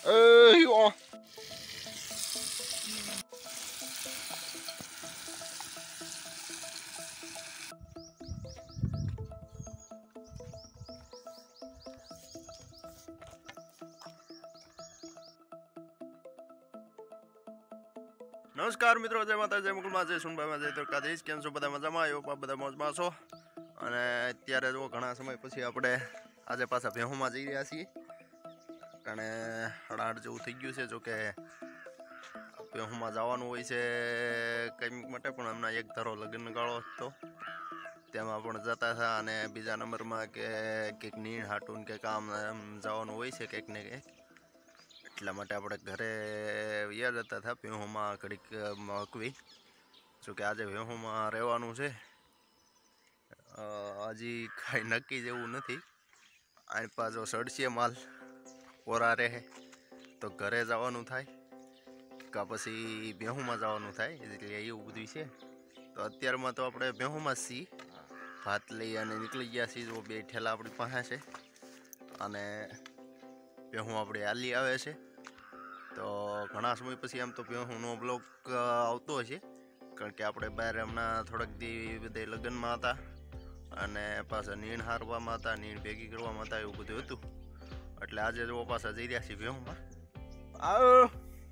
Yo. નમસ્કાર મિત્રો, જય માતા, જય મુકુલમાં, જય સુનભાઈમાં, જય દ્વારકાધીશ. કેમ છો બધા? મજામાં? આવ્યો બધા મોજમાં છો? અને અત્યારે જો ઘણા સમય પછી આપણે આજે પાછા ભેહુમાં જઈ રહ્યા છીએ. અને 8:30 જેવું થઈ ગયું છે. જોકે ભેહુમાં જવાનું હોય છે કંઈક માટે, પણ હમણાં એક ધારો લગ્ન ગાળો હતો તેમાં પણ જતા હતા. અને બીજા નંબરમાં કે કંઈક નીણ હાટું કે કામ જવાનું હોય છે કંઈક ને કંઈક, એટલા માટે આપણે ઘરે યાદ જતા હતા ભેહુમાં ઘડીક મકવી. જોકે આજે ભેહુમાં રહેવાનું છે. હજી કાંઈ નક્કી જેવું નથી. આ પાછો સડશે માલ ઓરા રહે તો ઘરે જવાનું થાય કાં પછી ભેહુમાં જવાનું થાય, એટલે એવું બધું છે. તો અત્યારમાં તો આપણે ભેહુમાં જ છીએ. ભાત લઈ અને નીકળી ગયા છીએ. જો 2 ઠેલા આપણી પાસે છે અને ભેહું આપણે હાલી આવે છે. તો ઘણા સમય પછી આમ તો ભેહુંનો બ્લોગ આવતો હશે, કારણ કે આપણે બહાર હમણાં થોડાક દી બધે લગ્નમાં હતા અને પાછા નીણ હારવામાં હતા, નીણ ભેગી કરવામાં હતા, એવું બધું હતું. એટલે આજે જો પાછા જઈ રહ્યા છીએ ભેહુમાં. આવો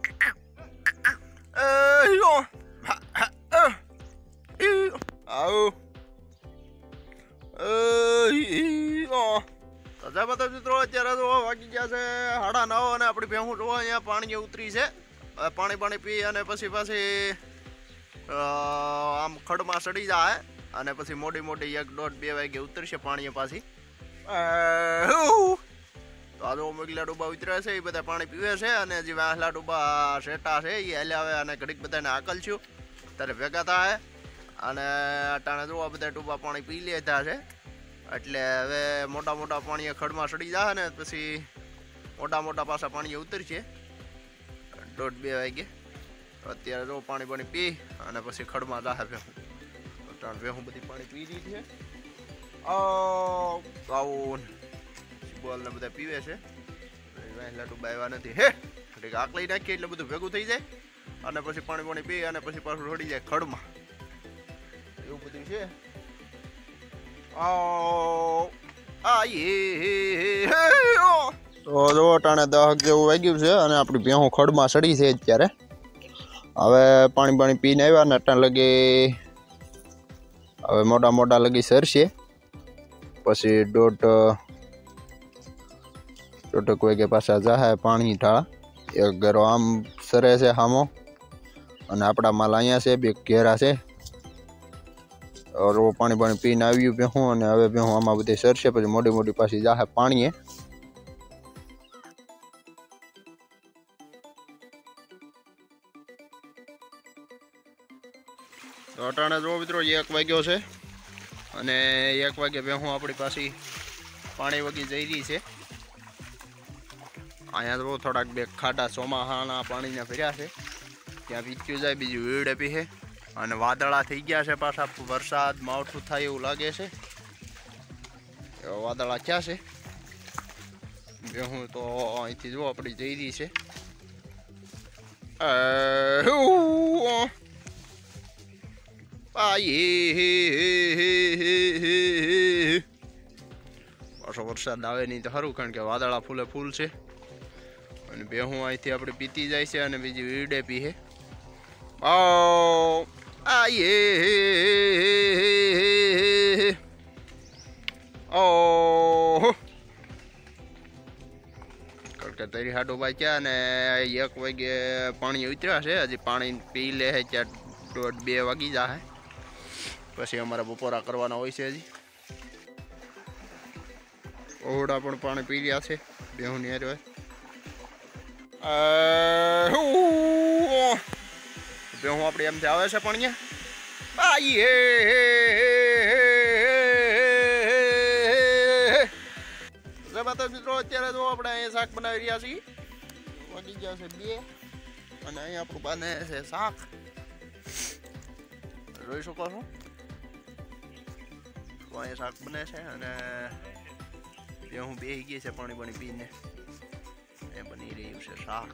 જય માતા મિત્રો, અત્યારે તો વાગી ગયા છે 9:30 અને આપણી ભેહું જોવા અહીંયા પાણી ઉતરી છે. પાણી પી અને પછી આમ ખડમાં સડી જાય અને પછી મોડી 1-1.5-2 વાગે ઉતરશે પાણી પાછી. તો આ જો મગલા ડૂબા ઉતર્યા છે, એ બધા પાણી પીવે છે. અને જે વાહલા ડૂબા શેટા છે એ હાલ્યા આવે અને ઘડીક બધાને આકલ છું ત્યારે ભેગા થાય. અને અટાણે જોવા બધા ડૂબા પાણી પી લેતા છે. એટલે હવે મોટા પાણીએ ખડમાં સડી જાય ને પછી મોટા પાછા પાણીએ ઉતરશે 1.5-2 વાગે. અત્યારે જો પાણી પી અને પછી ખડમાં જાહે ભેહું. ભેહું બધી પાણી પી રહી છે. ગાઉન બોલ ને બધા પીવે છે. વહેલા ડૂબા આવ્યા નથી. હે એટલે આક લઈ નાખીએ એટલે બધું ભેગું થઈ જાય અને પછી પાણી પી અને પછી પાછું રડી જાય ખડમાં. એવું બધું છે. તો જો ટાણે 10 જેવું વાગ્યું છે અને આપણી ભેહું ખડમાં સડી છે અત્યારે. હવે પાણી પીને આવ્યા ને અટાણ લગી હવે મોટા લગી સરશે. પછી 1:30 વાગે પાછા જાહે પાણી ઢાળા. એક ઘરો આમ સરે છે સામો અને આપણા માલ અહીંયા છે, 2 ઘેરા છે. રો પાણી પીને આવ્યું ભેહું અને હવે ભેહું આમાં બધી સરશે. પછી મોટી પાછી જાહે પાણીએ. તો અટાણે જો મિત્રો 1 વાગ્યો છે અને 1 વાગે ભેહું આપણી પાછી પાણી વગી જઈ રહી છે. અહીંયા તો થોડાક 2 ખાડા ચોમાહાના પાણીના ભર્યા છે, ત્યાં વીચ્યું જાય, બીજું વીડ આપી છે. અને વાદળા થઈ ગયા છે પાછા, વરસાદ માવઠું થાય એવું લાગે છે. એવા વાદળા ક્યાં છે? ભેહું તો અહીંથી જો આપણી જઈ રહી છે. પાછો વરસાદ આવે નહીં તો સારું, કારણ કે વાદળા ફૂલ છે. અને ભેહું અહીંથી આપણે પીતી જાય છે અને બીજી વીડે પી છે. કારણ કે તરી હાડો બાચ્યા અને 1 વાગે પાણી ઉતર્યા છે. હજી પાણી પી લે છે ત્યાં 1:30-2 વાગી જાય. પછી અમારા બપોરા કરવાના હોય છે. હજી ઓરડા પણ પાણી પી રહ્યા છે ભેહું ની હારે. ભેહું આપણે એમથી આવે છે પાણી. મિત્રો અત્યારે તો આપણે અહીંયા શાક બનાવી રહ્યા છીએ. વાગી ગયા છે 2 અને અહીંયા આપણું બને છે શાક, જોઈ શકો છો. અહીંયા શાક બને છે અને ભેહું બેસી ગઈ છે પાણી પીને. અને બની રહ્યું છે શાક.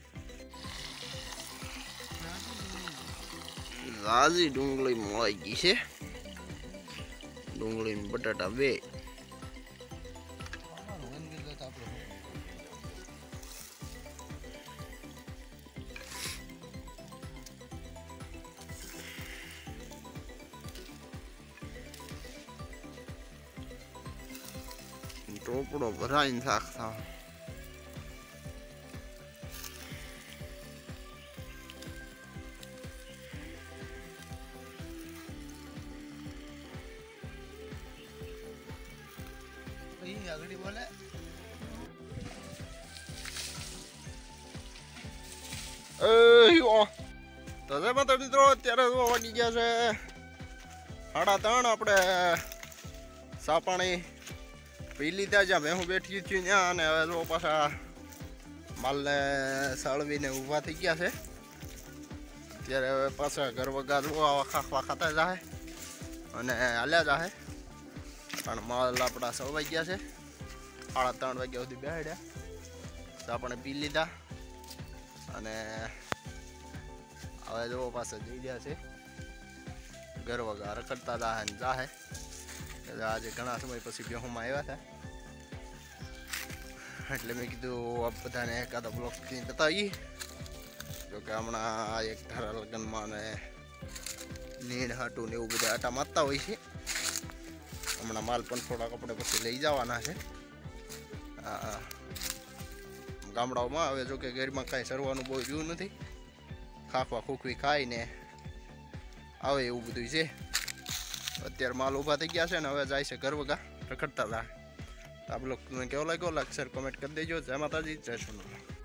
ઝાઝી ડુંગળી મોળાઈ ગઈ છે. ડુંગળી ને બટાટા બે. ટોપડો ભરાઈને શાક થાય. આગળ બોલે તો મિત્રો અત્યારે વાગી ગયા છે 3:30. આપણે સા પાણી પી લીધા જ્યાં ભેહું બેઠી છું ત્યાં, અને હવે જો પાછા માલને સળવીને ઊભા થઈ ગયા છે. ત્યારે હવે પાછા ઘર વગા ખાખવા ખાતા જાય અને હાલ્યા જાય. પણ માલ આપણા સળવાઈ ગયા છે. 3:30 વાગ્યા સુધી બેહાડ્યા. તો આપણે પી લીધા અને હવે જો પાછા જઈ ગયા છે ઘર વગા રખડતા જાય ને જાહે. આજે ઘણા સમય પછી બેહુમાં આવ્યા હતા એટલે મેં કીધું આ બધાને એકાદા બ્લોગથી બતાવીએ. જોકે હમણાં એક ધારા લગ્નમાં ને નીણ હાટું ને એવું બધા આટા મારતા હોય છે. હમણાં માલ પણ થોડા કપડે પછી લઈ જવાના છે ગામડાઓમાં. હવે જોકે ઘરમાં કાંઈ સરવાનું બહુ રહ્યું નથી. ખાખવા ખૂખવી ખાઈને આવે એવું બધું છે. અત્યારે માલ ઊભા થઈ ગયા છે ને હવે જાય છે ઘર વગા રખડતા હતા. આ બ્લોગ તમને કેવો લાગ્યો લાઈક શેર કોમેન્ટ કરી દેજો. જય માતાજી, જય સોનાલા.